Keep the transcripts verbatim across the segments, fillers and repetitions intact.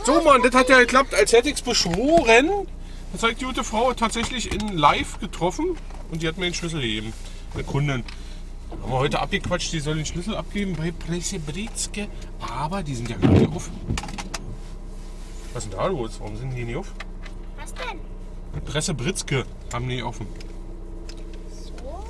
So Mann, das hat ja geklappt, als hätte ich es beschworen. Das hat die gute Frau tatsächlich in live getroffen und die hat mir den Schlüssel gegeben. Eine Kundin. Haben wir heute abgequatscht, die soll den Schlüssel abgeben bei Presse-Britzke. Aber die sind ja gar nicht auf. Was ist denn da los? Warum sind die nicht auf? Was denn? Presse-Britzke haben die offen. So.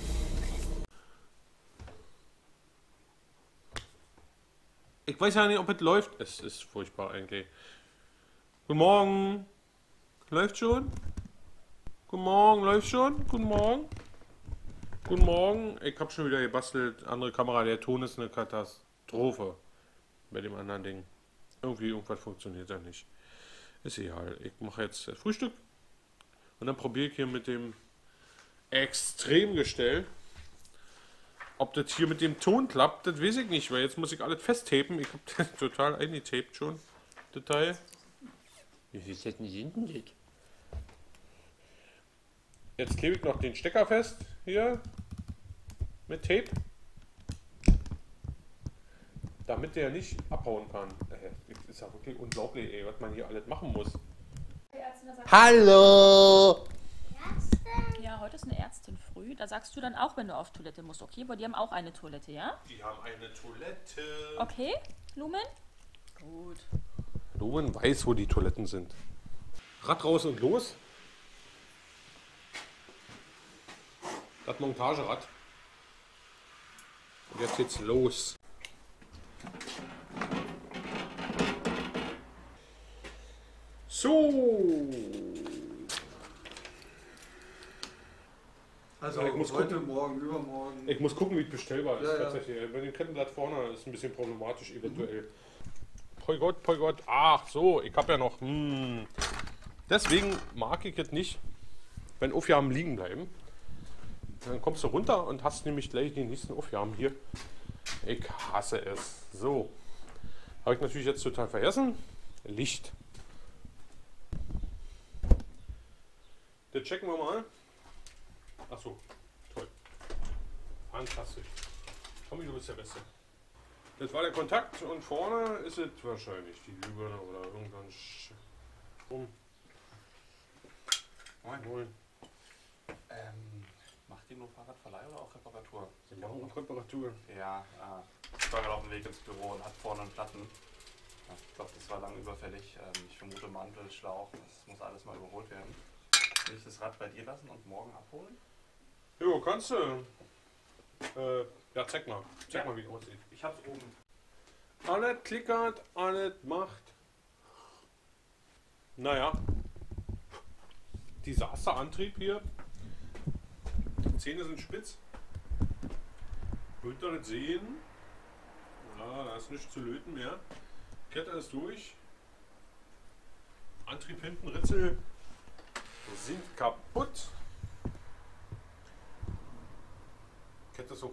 Ich weiß ja nicht, ob es läuft. Es ist furchtbar eigentlich. Guten Morgen. Läuft schon? Guten Morgen, läuft schon? Guten Morgen. Guten Morgen. Ich habe schon wieder gebastelt. Andere Kamera, der Ton ist eine Katastrophe. Bei dem anderen Ding. Irgendwie irgendwas funktioniert da nicht. Ist egal. Ich mache jetzt das Frühstück. Und dann probiere ich hier mit dem Extremgestell. Ob das hier mit dem Ton klappt, das weiß ich nicht, weil jetzt muss ich alles festtapen. Ich habe das total eingetaped schon. Detail. Wie viel sind denn das? Jetzt klebe ich noch den Stecker fest. Hier. Mit Tape. Damit der nicht abhauen kann. Das ist ja wirklich unglaublich, ey, was man hier alles machen muss. Hallo! Ärztin? Ja, heute ist eine Ärztin früh. Da sagst du dann auch, wenn du auf Toilette musst, okay? Weil die haben auch eine Toilette, ja? Die haben eine Toilette. Okay, Lumen? Gut. Lumen weiß, wo die Toiletten sind. Rad raus und los. Das Montagerad. Und jetzt geht's los. So. Also ich muss heute, gucken, morgen, übermorgen. Ich muss gucken, wie es bestellbar ist. Ja, ja. Tatsächlich. Bei dem Kettenblatt vorne ist ein bisschen problematisch eventuell. Mhm. Poi Gott, poi Gott. Ach so, ich habe ja noch. Hm. Deswegen mag ich es nicht, wenn Aufgaben liegen bleiben. Dann kommst du runter und hast nämlich gleich die nächsten Aufgaben hier. Ich hasse es. So. Habe ich natürlich jetzt total vergessen. Licht. Das checken wir mal. Achso, toll. Fantastisch. Tommy, du bist der Beste. Das war der Kontakt und vorne ist es wahrscheinlich die Glühbirne oder irgendwann. Sch um. Moin. Moin. Ähm, macht ihr nur Fahrradverleih oder auch Reparatur? Wir machen auch Reparatur. Ja, äh, ich war gerade auf dem Weg ins Büro und hat vorne einen Platten. Ja, ich glaube, das war lang überfällig. Ähm, ich vermute Mantel, Schlauch, das muss alles mal überholt werden. Will ich das Rad bei dir lassen und morgen abholen? Jo, kannst du. Äh, ja, zeig mal. Zeig Ja. mal, wie es aussieht. Ich hab's oben. Alles klickert, alles macht. Naja. Desasterantrieb hier. Die Zähne sind spitz. Hintere sehen. Ja, da ist nichts zu löten mehr. Kette ist durch. Antrieb hinten, Ritzel sind kaputt. Kette ist auch.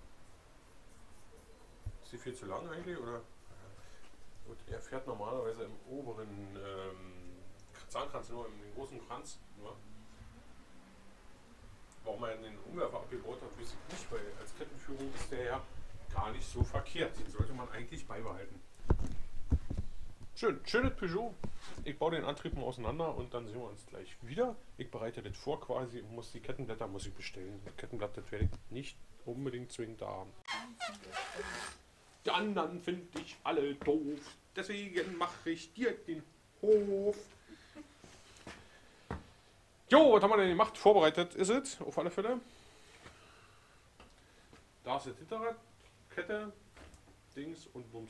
Ist die viel zu lang eigentlich? Oder? Gut, er fährt normalerweise im oberen ähm, Zahnkranz, nur im großen Kranz. Nur. Warum er den Umwerfer abgebaut hat, weiß ich nicht, weil als Kettenführung ist der ja gar nicht so verkehrt. Den sollte man eigentlich beibehalten. Schön, schönes Peugeot. Ich baue den Antrieb mal auseinander und dann sehen wir uns gleich wieder. Ich bereite das vor quasi und muss die Kettenblätter muss ich bestellen. Das Kettenblatt, das werde ich nicht unbedingt zwingend da haben. Die anderen finde ich alle doof. Deswegen mache ich dir den Hof. Jo, was haben wir denn gemacht? Vorbereitet ist es, auf alle Fälle. Da ist das Hinterrad, Kette, Dings und Bums.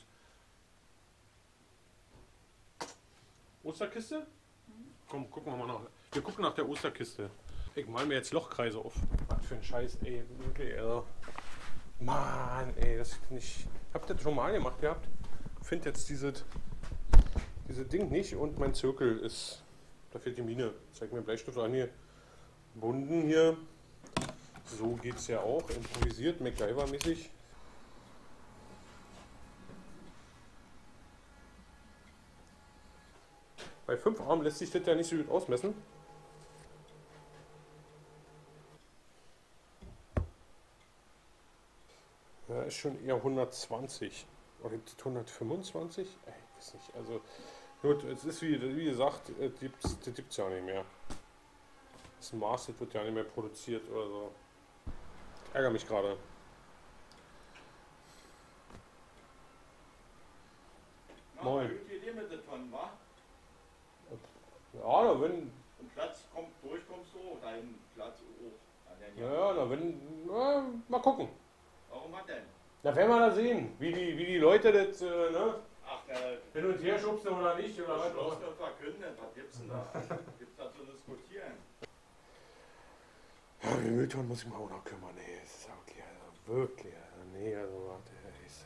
Osterkiste? Komm, gucken wir mal nach. Wir gucken nach der Osterkiste. Ich mal mir jetzt Lochkreise auf. Was für ein Scheiß, ey. Wirklich, also. Mann, ey, das ist nicht. Habt ihr das schon mal gemacht gehabt? Ich finde jetzt dieses diese Ding nicht und mein Zirkel ist. Da fehlt die Mine. Zeig mir Bleistift an hier. Bunden hier. So geht's ja auch. Improvisiert, MacGyver-mäßig. Bei fünf Armen lässt sich das ja nicht so gut ausmessen. Ja, ist schon eher hundertzwanzig. Oder hundertfünfundzwanzig? Ich weiß nicht. Also Gut, es ist wie, wie gesagt, das gibt's, das gibt's ja nicht mehr. Das Maß, das wird ja nicht mehr produziert oder so. Ich ärgere mich gerade. Moin. Irgendwie dir mit davon, wa? Ja, na wenn. Und Platz kommt, durch kommst du hoch, dein Platz hoch. An den Ja, na wenn. Na, mal gucken. Warum hat denn? Da werden wir da sehen, wie die, wie die Leute das, äh, ne? Ach, äh, Hin und her schubsen oder nicht, oder was? Schloss nur verkünden, was gibt's denn da? Gibt's da zu diskutieren? Ja, den Müllton muss ich mal auch noch kümmern. Nee, es ist ja okay, also wirklich. Also, nee, also warte, ist.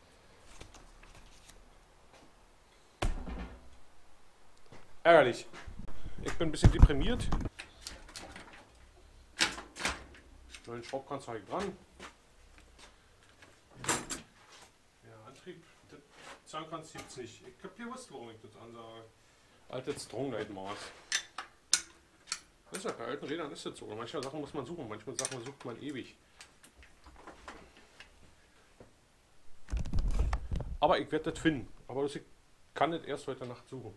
Ärgerlich. Ich bin ein bisschen deprimiert. Neuen Schraubkranz habe ich dran. Ja, Antrieb. Zahnkranz siebzig. Ich hab hier was, warum ich das ansage. Altes Stronglight-Maß. Das ist ja bei alten Rädern ist das so. Manche Sachen muss man suchen, manchmal Sachen sucht man ewig. Aber ich werde das finden. Aber ich kann das erst heute Nacht suchen.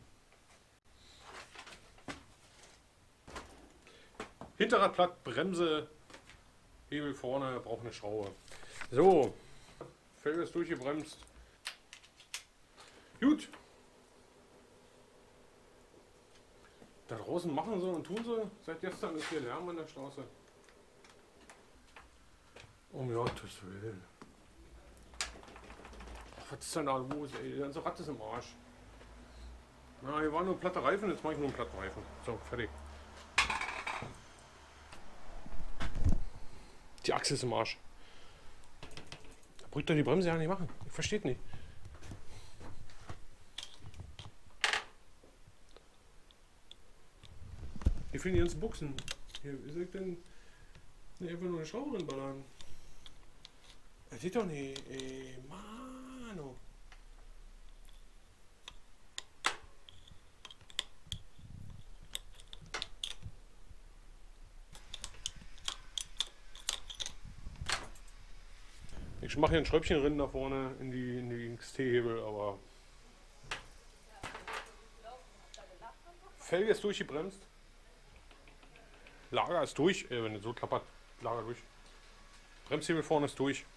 Hinterradblatt, Bremse, Hebel vorne, braucht eine Schraube. So, Felge ist durchgebremst. Gut. Da draußen machen sie und tun sie. Seit gestern ist hier Lärm an der Straße. Um Gottes Willen. Ach, was ist denn da los, ey? Die ganze Rad ist im Arsch. Na, hier waren nur platte Reifen, jetzt mache ich nur einen platten Reifen. So, fertig. Die Achse ist im Arsch. Da braucht doch die Bremse ja nicht machen. Ich verstehe nicht. Hier fehlen die ganzen Buchsen. Hier, wie soll ich denn ne, einfach nur eine Schraube reinballern? Das geht doch nicht. Ey, Mano. Ich mache hier ein Schräubchen drin da vorne in die, in die X T-Hebel, aber Felge ist durchgebremst. Lager ist durch, äh, wenn es so klappert, Lager durch. Bremshebel vorne ist durch.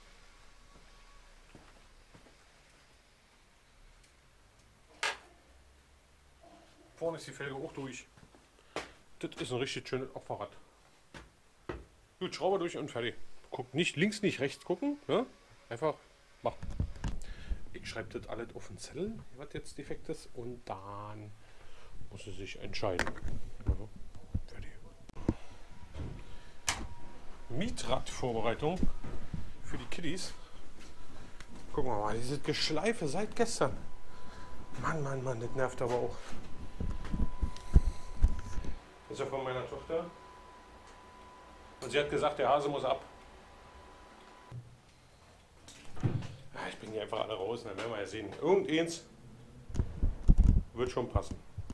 Vorne ist die Felge auch durch. Das ist ein richtig schönes Opferrad. Gut, Schraube durch und fertig. Guck nicht links, nicht rechts gucken. Ja? Einfach machen. Ich schreibe das alles auf den Zettel, was jetzt defekt ist, und dann muss es sich entscheiden. Ja, fertig. Mietradvorbereitung für die Kiddies. Gucken wir mal, diese Geschleife seit gestern. Mann, Mann, Mann, das nervt aber auch. Das ist ja von meiner Tochter. Und sie hat gesagt, der Hase muss ab. Ja, ich bringe die einfach alle raus, dann werden wir ja sehen. Irgendeins wird schon passen.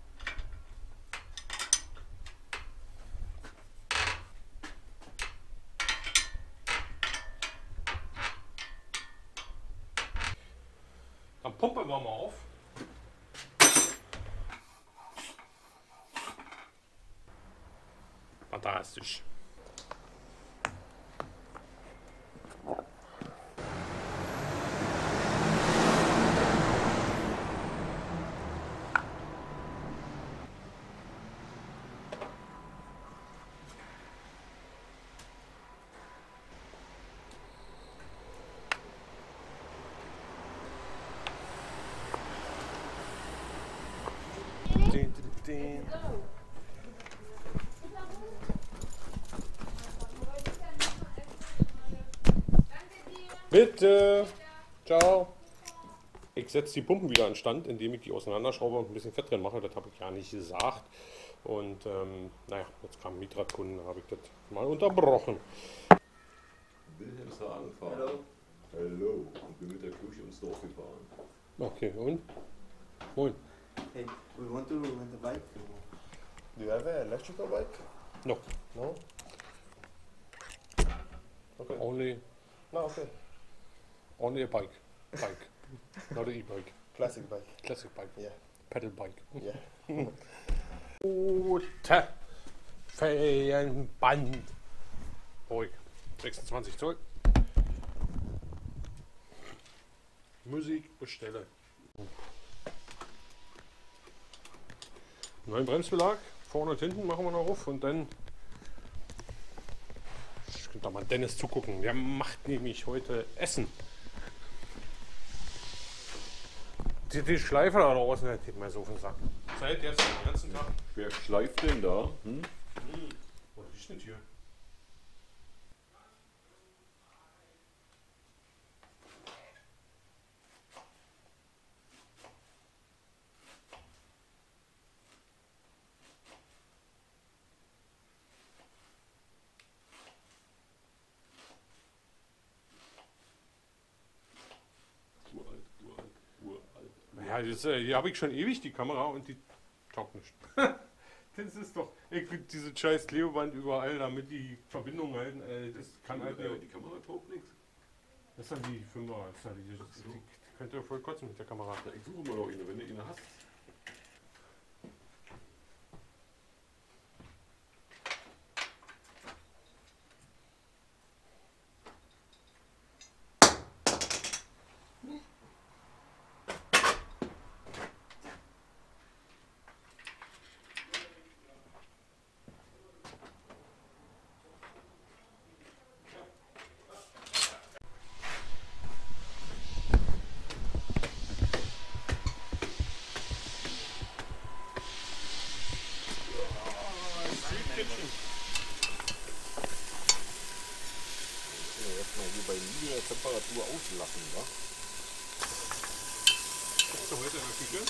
Dann pumpen wir mal auf. Fantastisch. Den, den. Bitte. Ciao. Ich setze die Pumpen wieder an Stand, indem ich die auseinanderschraube und ein bisschen Fett drin mache. Das habe ich ja nicht gesagt. Und ähm, naja, jetzt kam ein Mietradkunden, habe ich das mal unterbrochen. Wilhelmshaven fahren. Hallo. Hallo. Ich bin mit der Küche ins Dorf gefahren. Okay, und? Moin. Hey, we want to rent a bike. Do you have an electrical bike? No. No? Okay. Only, No, okay. only a bike. Bike. Not an e-bike. Classic bike. Classic bike. Yeah. Pedalbike. Ja. Rote Ferienband. Ruhig. sechsundzwanzig Zoll. Musik bestelle. Neuen Bremsbelag. Vorne und hinten machen wir noch auf und dann. Ich könnte doch mal Dennis zugucken. Der macht nämlich heute Essen. Die, die Schleife da draußen, der geht mir so auf den Sack. Zeit jetzt den ganzen Tag. Wer schleift denn da? Hm? Was ist denn hier? Uralt, uralt, uralt. Ja, jetzt, äh, hier habe ich schon ewig die Kamera und die taugt nicht. Das ist doch, ich will diese scheiß Klebeband überall, damit die Verbindung halten. Äh, das kann halt Äh, nicht. Die Kamera taugt nichts. Das ist dann die Fünfer. Das ist dann die, die, die, die könnt ihr voll kotzen mit der Kamera. Ja, ich suche mal noch eine, wenn du eine hast. Erstmal hier bei niedriger Temperatur auslassen, wa? Bist du heute in der Küche?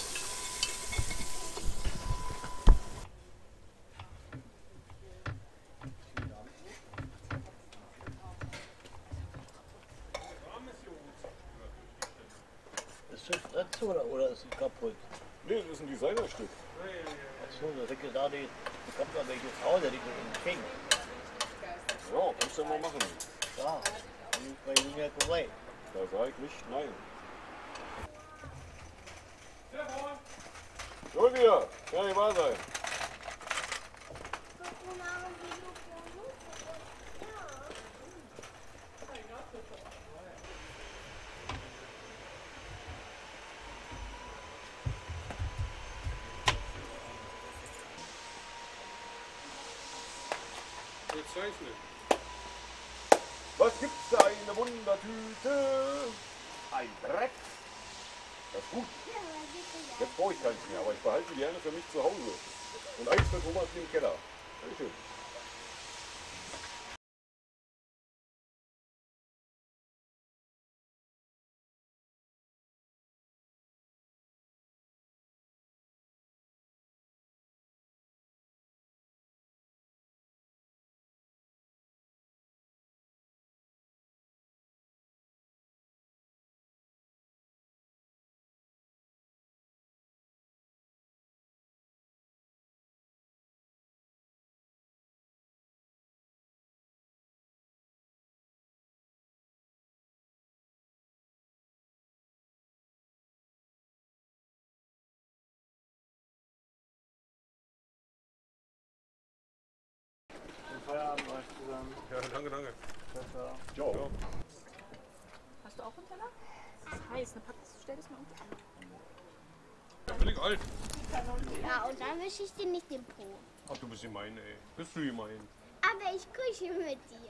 Ist das Fritz oder, oder ist es kaputt? Nee, das ist ein Designerstück. Achso, da denke ich da, die, die kommt da welche Frau, der die in King. Ja, kannst du ja mal machen. Ja, die ist bei Ihnen ja vorbei. Da sage ich nicht nein. Schon wieder, kann nicht wahr sein. Zeichnen. Was gibt's da in der Wundertüte? Ein Dreck. Das ist gut. Jetzt brauche ich keins mehr, aber ich behalte die gerne für mich zu Hause. Und eins für Thomas im Keller. Dankeschön. Feierabend euch zusammen. Ja, danke, danke. Ciao. Ciao. Hast du auch einen Teller? Das ist heiß. Dann pack, stell das mal unten an. Ja, bin ich alt. Ja, und dann wische ich dir nicht den Po. Ach, du bist gemein, ey. Bist du gemein? Aber ich küche mit dir.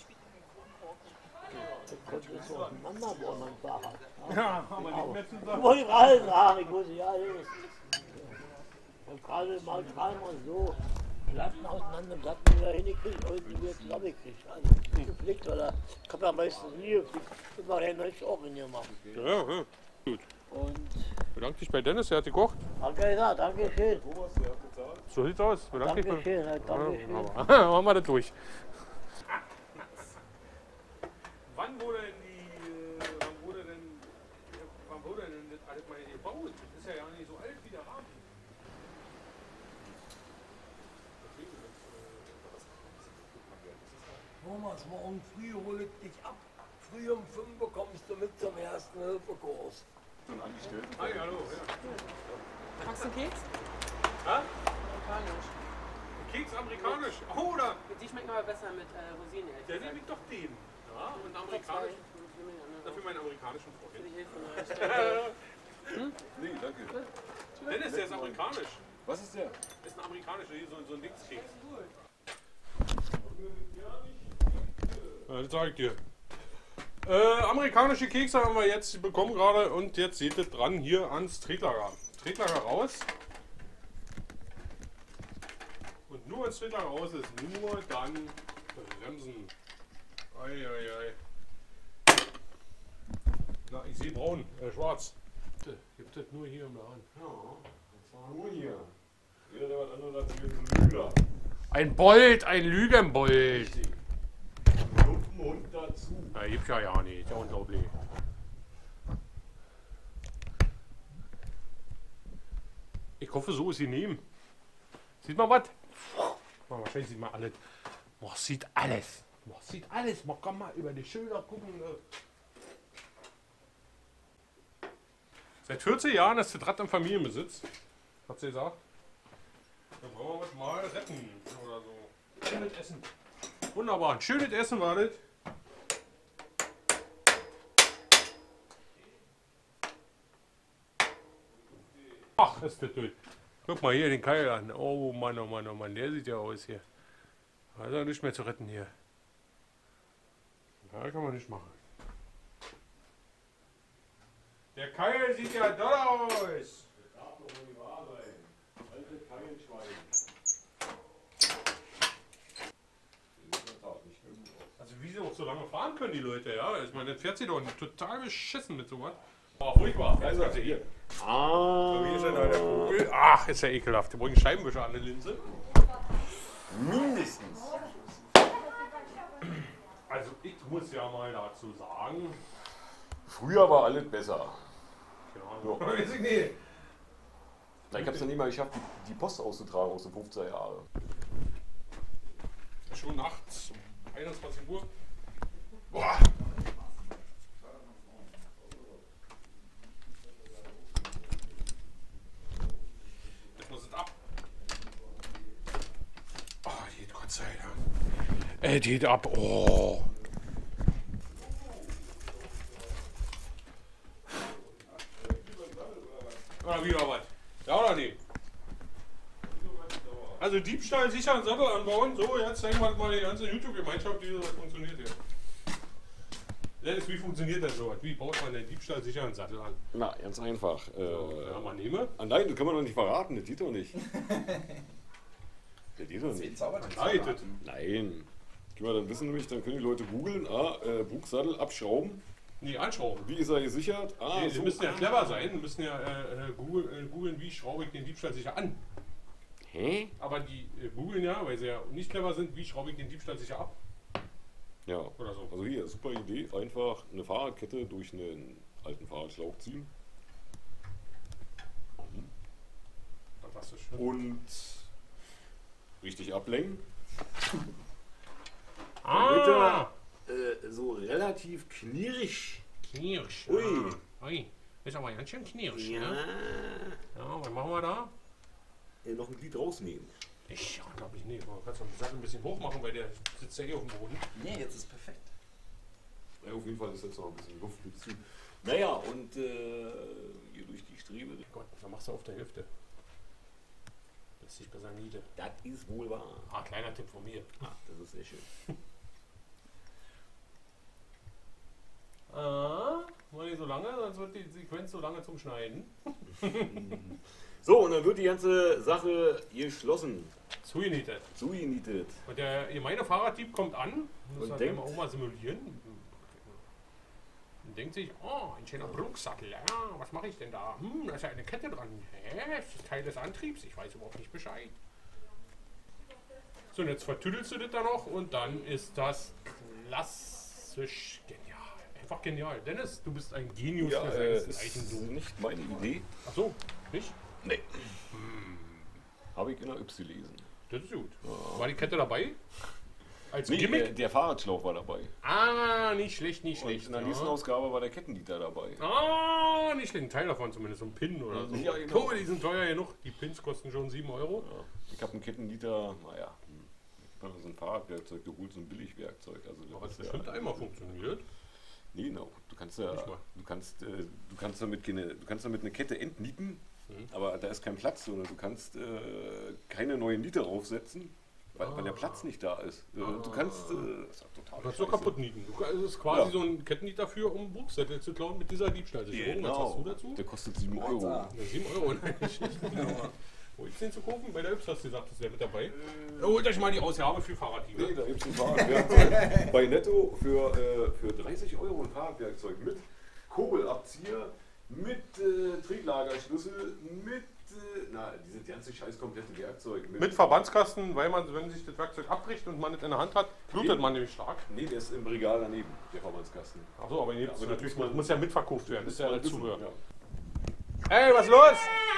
Ich konnte es so auseinander bauen, mein Fahrrad. Ja, aber nicht mehr zusammen. Ich wollte gerade sagen, ich muss ja alles. Und gerade mal dreimal so Platten auseinander, Platten wieder hingekriegt und die wieder zusammengekriegt. Also gepflegt, oder ich habe ja meistens nie gepflegt. Ich mache ja nicht auch in ihr machen. Ja, ja, gut. Und Bedanke dich bei Dennis, er hat gekocht. danke, ja, danke schön. Thomas, der hat bezahlt. So sieht's aus. Bedanke dich Danke bei. schön, ja, danke schön. Ja, aber machen wir das durch. Wann wurde denn die, äh, wann wurde denn, äh, wann wurde denn das alles mal gebaut? Das ist ja gar nicht so alt wie der Rahmen. Thomas, morgen früh hole ich dich ab. Früh um fünf kommst du mit zum ersten Hilfekurs. Schon angestellt. Hi, hallo. Ja. Magst du einen Keks? Ha? Amerikanisch. Keks amerikanisch. Oh, da. Die schmecken aber besser mit äh, Rosinen. ehrlich Der gesagt. nehme ich doch den. Ja, und amerikanisch. Dafür meinen amerikanischen Freund. Für die Hilfe an der Stelle. Hm? Nee, danke. Dennis, der ist amerikanisch. Was ist der? Das ist ein amerikanischer, so, so ein Dingskeks. Ja, das sag ich dir. Äh, amerikanische Kekse haben wir jetzt bekommen gerade und jetzt seht ihr dran hier ans Tretlager. Tretlager raus. Und nur wenn das Tretlager raus ist, nur dann bremsen. Eieiei. Na, ich sehe braun, äh, schwarz. Gibt es nur hier im Laden. Ja, das war nur hier. Jeder, der was anderes hat, hier ist ein Lügner. Ein Bold, ein Lügenbold. Hund dazu. Ja, gibt's ja ja nicht, ist ja unglaublich. Ich hoffe, so ist sie nehmen. Sieht man was? Wahrscheinlich sieht man alles. Man sieht alles. Man sieht alles. Man kann mal über die Schilder gucken. Seit vierzehn Jahren ist das Rad im Familienbesitz. Hat sie gesagt. Dann brauchen wir es mal retten oder so. Schönes Essen. Wunderbar. Ein schönes Essen war das. Ach, ist das durch. Guck mal hier den Keil an. Oh Mann, oh Mann, oh Mann. Der sieht ja aus hier. Da ist ja nicht mehr zu retten hier. Da kann man nicht machen. Der Keil sieht ja doll aus. Das darf doch wohl nicht wahr sein. Alte Keilschwein. Also wie sie auch so lange fahren können, die Leute, ja. Ich meine, das fährt sie doch total beschissen mit sowas. Oh, furchtbar. Also, also hier. Ah. Wie ist denn da der Vogel? Ach, ist ja ekelhaft. Wir bringen Scheibenwischer an der Linse. Mindestens. Also ich muss ja mal dazu sagen. Früher war alles besser. Ja. Ja. Weiß ich nicht. Na, ich hab's ja nicht mal geschafft, die, die Post auszutragen aus den fünfziger Jahren. Schon nachts um einundzwanzig Uhr. Boah. Jetzt muss es ab. Oh, die geht Gott sei Dank. Äh, die geht ab. Oh. Oder wieder was? Ja oder nicht? Also Diebstahl sicher einen Sattel anbauen. So, jetzt zeigen wir mal die ganze YouTube-Gemeinschaft, wie das funktioniert hier. Dennis, wie funktioniert das so? Wie baut man den Diebstahl sicher einen Sattel an? Na, ganz einfach. Äh, So, ja, mal nehme. ah, nein, das kann man doch nicht verraten, das sieht doch nicht. Das geht doch nicht. Leitet. Nein. Können wir dann wissen nämlich, dann können die Leute googeln, ah, äh, Bugsattel abschrauben. Nee, anschrauben. Wie ist er gesichert? Ah, Nee, so. Sie müssen ja clever sein. Sie müssen ja äh, äh, googeln, äh, googeln, wie schraube ich den Diebstahl sicher an. Hä? Aber die äh, googeln ja, weil sie ja nicht clever sind, wie schraube ich den Diebstahl sicher ab. Ja. Oder so. Also hier, super Idee. Einfach eine Fahrradkette durch einen alten Fahrradschlauch ziehen. Fantastisch. Und richtig ablenken. Ah! Äh, so relativ knirsch. Knirsch. Ui. Ah. Ui. Ist aber ganz schön knirsch. Ja. Ja. Ja, was machen wir da? Äh, noch ein Glied rausnehmen. Ich ja, glaube ich nicht. Man kann den Sattel ein bisschen hoch machen, weil der sitzt ja eh auf dem Boden. Nee, jetzt ist perfekt. Ja, auf jeden Fall ist jetzt noch ein bisschen Luft dazu. Naja, und äh, hier durch die Strebe. Gott, dann machst du auf der Hälfte. Lässt sich besser nieder. Das ist wohl wahr. Ah, kleiner Tipp von mir. Ah, das ist sehr schön. Ah, war nicht so lange, sonst wird die Sequenz so lange zum Schneiden. So, und dann wird die ganze Sache geschlossen. Zugenietet. Zugenietet. Und der gemeine Fahrraddieb kommt an, muss Und das denkt- auch mal simulieren. Und denkt sich, oh, ein schöner Bruchsattel, ja, was mache ich denn da? Hm, da ist ja eine Kette dran. Hä, das ist Teil des Antriebs, ich weiß überhaupt nicht Bescheid. So, und jetzt vertüdelst du das da noch und dann ist das klassisch genial. Einfach genial. Dennis, du bist ein Genius Ja, für äh, seinesgleichen, ist du. nicht meine Idee. Ach so, nicht? Nee. Habe ich in der Yps gelesen. Das ist gut. War die Kette dabei? Als Nee, Gimmick? äh, der Fahrradschlauch war dabei. Ah, nicht schlecht, nicht Und schlecht. in der ja. nächsten Ausgabe war der Kettenlieter dabei. Ah, nicht schlecht. Ein Teil davon zumindest, so ein Pin oder so. Ja, genau. Guck mal, die sind teuer genug. Die Pins kosten schon sieben Euro. Ja. Ich habe einen Kettenlieter, naja, ich habe so ein Fahrradwerkzeug geholt, so ein Billigwerkzeug. Also das Aber es ist bestimmt ja, einmal funktioniert. Nee, no. Du kannst ja, Nicht mal. du kannst, äh, du kannst damit keine, du kannst damit eine Kette entnieten, Mhm. aber da ist kein Platz, sondern du kannst äh, keine neuen Niete draufsetzen, weil, weil der Platz nicht da ist. Äh, Du kannst, äh, das ist total Du kannst so scheiße. kaputt nieten. Du, kann- es ist quasi Ja. so ein Kettennieter dafür, um Bruchsättel zu klauen mit dieser Diebstahlsicherung. Was hast du dazu? Der kostet sieben Euro. Ja, sieben Euro, nein, nicht schlecht. Wo gibt's den zu kaufen? Bei der Yps hast du gesagt, ist der mit dabei. Ja, holt euch mal die Ausgabe für Fahrraddiebe. Nee, da gibt es ein Fahrradwerkzeug bei Netto für, äh, für dreißig Euro ein Fahrradwerkzeug mit Kurbelabzieher, mit äh, Tretlagerschlüssel, mit, äh, na, dieses ganze scheiß komplette Werkzeug. Mit Verbandskasten, weil man, wenn sich das Werkzeug abbricht und man es in der Hand hat, blutet man nämlich stark. Nee, der ist im Regal daneben, der Verbandskasten. Achso, aber, Ja, jetzt aber das natürlich, muss man- muss ja mitverkauft werden. Das ist ja Mal wissen, Zubehör. ja. Hey, was los?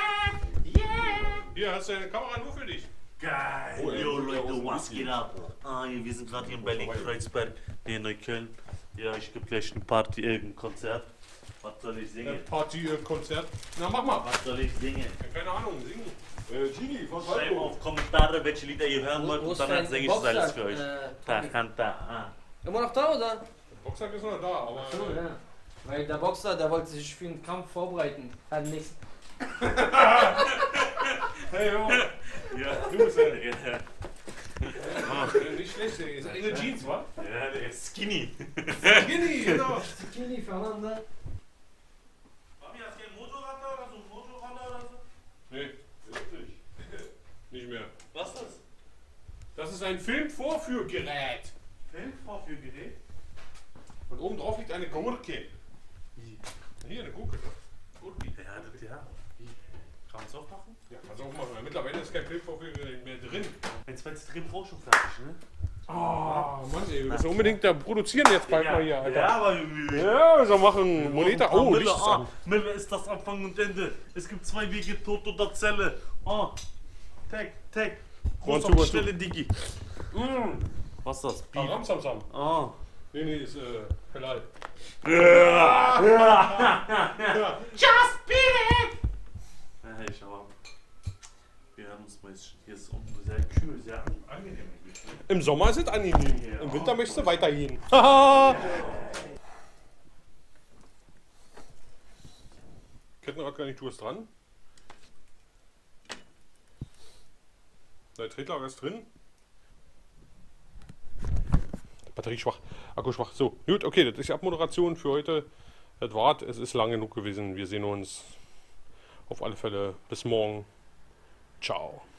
Hier, hast du eine Kamera nur für dich. Geil! Oh, ja, Yo das ist ja auch Leute, so was ein geht ab? Ah, hier, wir sind gerade hier in Berlin-Kreuzberg, hier in Neukölln. Ja, ich gebe gleich eine Party, äh, ein Konzert. Was soll ich singen? Party-Konzert. Na, mach mal. Was soll ich singen? Ja, keine Ahnung, singen. Äh, Gini von Schreibt Falco. auf Kommentare, welche Lieder ihr hören wollt Wo und ist dann dein singe ich das alles Boxsack, für euch. äh, Da, Tommy? kann da, ah. Immer noch da, oder? Der Boxsack ist noch da, aber. So, ja. Weil der Boxer, der wollte sich für den Kampf vorbereiten. Hat nichts. Hey, Junge. Ja, Du bist ja. ja. Äh, Nicht schlecht, ey. Ist eine Jeans, wa? Ja, der ist skinny. Skinny, genau. Zucchini füreinander. Mami, hast du ein Motorrad da oder so? Ein Motorrad oder so? Nee, Wirklich? nicht mehr. Was ist das? Das ist ein Filmvorführgerät. Filmvorführgerät? Und oben drauf liegt eine Gurke. Hier, eine Gurke. ne? Gurke. Ja, das ja. Kann man es aufmachen? Ja, kannst du auch machen. Mittlerweile ist kein Filmvorführgerät mehr drin. Wenn es jetzt drin auch schon fertig, ne? Oh, Mann, ey. Wir müssen unbedingt da produzieren jetzt bald mal hier, Alter. Ja, aber irgendwie. Ja, wir sollen machen. Moneta. Ah, Oh, Mille, Licht ist ah, an. Mille ist das Anfang und Ende. Es gibt zwei Wege, Tod oder Zelle. Ah, Tag, Tag. One, Groß two, auf die one, Stelle, Digi. Mm. Was ist das? Beef. Aram Samsam. Ah. Nee, nee, ist äh, Halal. Just beat it! Ja, ich aber. Wir haben uns mal hier ist unten sehr kühl, sehr an- angenehm eigentlich. Im Sommer ist es angenehm. Ja. Im Winter möchtest du weitergehen. Haha! Kettenradgarnitur ist dran. Der Tretlager ist drin. Batterie schwach, Akku schwach. So, gut, okay, das ist die Abmoderation für heute. Das war's, es ist lang genug gewesen. Wir sehen uns auf alle Fälle bis morgen. Ciao.